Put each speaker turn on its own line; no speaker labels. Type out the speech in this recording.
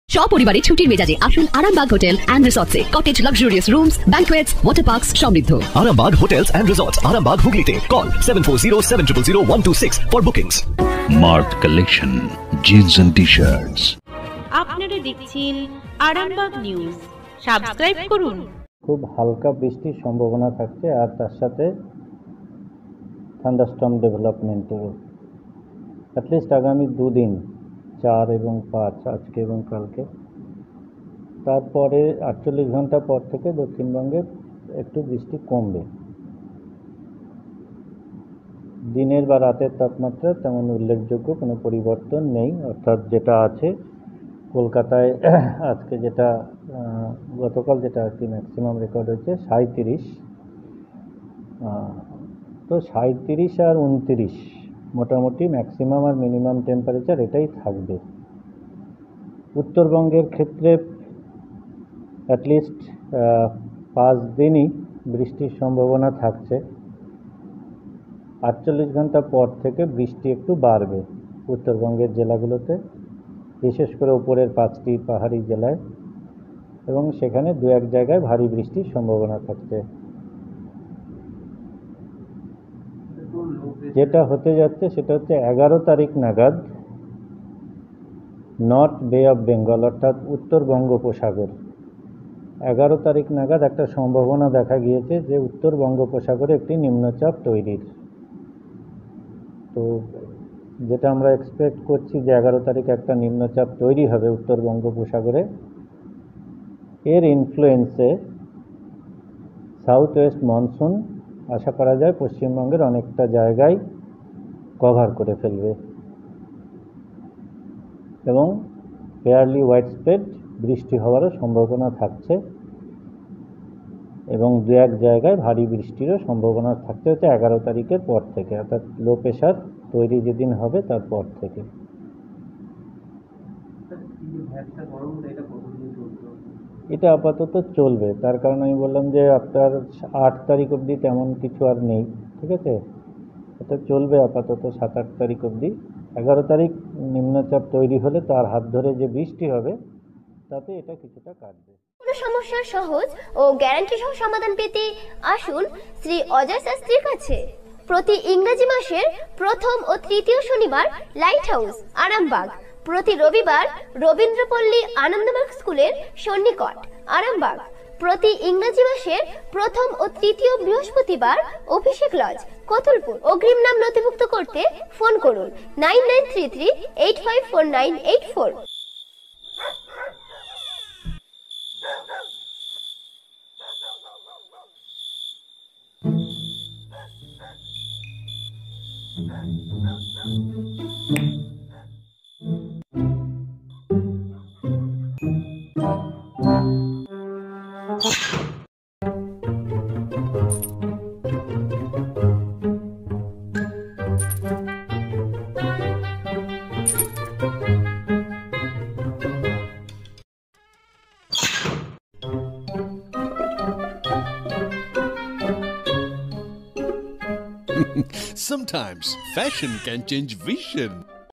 সপরিবারে ছুটির মেজাজে আসুন আরামবাগ হোটেল অ্যান্ড রিসর্টসে। Cottage luxurious rooms, banquets, water parks সমৃদ্ধ।
Arambag Hotels and Resorts, Arambag Hooghly Call 7407000126 for bookings.
Mark Collection, Jeans and T-shirts.
আপনারা দেখছেন আরামবাগ নিউজ। সাবস্ক্রাইব করুন।
খুব হালকা বৃষ্টির সম্ভাবনা থাকছে আর তার সাথে থান্ডারস্টর্ম ডেভেলপমেন্টেরও অ্যাটলিস্ট আগামী দুদিন 4 এবং 5 আজকে এবং কালকে। তারপরে 48 ঘন্টা পর থেকে দক্ষিণবঙ্গে একটু বৃষ্টি কমবে। দিনের বা রাতের তাপমাত্রা তেমন উল্লেখযোগ্য কোনো পরিবর্তন নেই, অর্থাৎ যেটা আছে কলকাতায় আজকে যেটা গতকাল যেটা আর কি ম্যাক্সিমাম রেকর্ড হয়েছে 37, তো 37 আর 29 মোটামুটি ম্যাক্সিমাম আর মিনিমাম টেম্পারেচার এটাই থাকবে। উত্তরবঙ্গের ক্ষেত্রে অ্যাটলিস্ট 5 দিনই বৃষ্টির সম্ভাবনা থাকছে। 48 ঘন্টা পর থেকে বৃষ্টি একটু বাড়বে উত্তরবঙ্গের জেলাগুলোতে, বিশেষ করে উপরের 5টি পাহাড়ি জেলায়, এবং সেখানে 2-1 জায়গায় ভারী বৃষ্টির সম্ভাবনা থাকছে। যেটা হতে যাচ্ছে সেটা হচ্ছে 11 তারিখ নাগাদ নর্থ বে অফ বেঙ্গল অর্থাৎ উত্তর বঙ্গোপসাগর, 11 তারিখ নাগাদ একটা সম্ভাবনা দেখা গিয়েছে যে উত্তর বঙ্গোপসাগরে একটি নিম্নচাপ তৈরির। তো যেটা আমরা এক্সপেক্ট করছি যে 11 তারিখ একটা নিম্নচাপ তৈরি হবে উত্তর বঙ্গোপসাগরে। এর ইনফ্লুয়েন্সে সাউথ ওয়েস্ট মনসুন আশা করা যায় পশ্চিমবঙ্গের অনেকটা জায়গায় কভার করে ফেলবে এবং ফেয়ারলি ওয়াইড স্প্রেড বৃষ্টি হওয়ারও সম্ভাবনা থাকছে, এবং 2-1 জায়গায় ভারী বৃষ্টিরও সম্ভাবনা থাকতে হচ্ছে 11 তারিখের পর থেকে, অর্থাৎ লো প্রেশার তৈরি যেদিন হবে তারপর থেকে। এটা আপাতত চলবে, তার কারণ আমি বললাম যে আপনার 8 তারিখ অবধি তেমন কিছু আর নেই, ঠিক আছে? এটা চলবে আপাতত 7-8 তারিখ অবধি। 11 তারিখ নিম্নচাপ তৈরি হলে তার হাত ধরে যে বৃষ্টি হবে তাতে এটা কিছুটা কাটবে।
কোনো সমস্যার সহজ ও গ্যারান্টি সহ সমাধান পেতে আসুন শ্রী অজয় শাস্ত্রীর কাছে। প্রতি ইংরেজি মাসের প্রথম ও তৃতীয় শনিবার লাইট হাউস আরামবাগ, প্রতি রবিবার রবীন্দ্রপল্লী আনন্দমার্গ স্কুলের সন্নিকট আরামবাগ, প্রতি ইংরেজি মাসের প্রথম ও তৃতীয় বৃহস্পতিবার অভিষেক লজ কতুলপুর। অগ্রিম নাম নথিভুক্ত করতে ফোন করুন 9933854984।
Sometimes fashion can change vision.